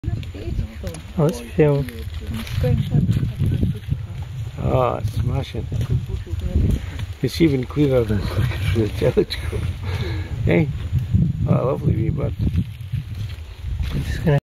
Oh, let's film. Oh, it's smashing. It's even clearer than the telescope. Hey, oh, lovely wee bird. I'm just gonna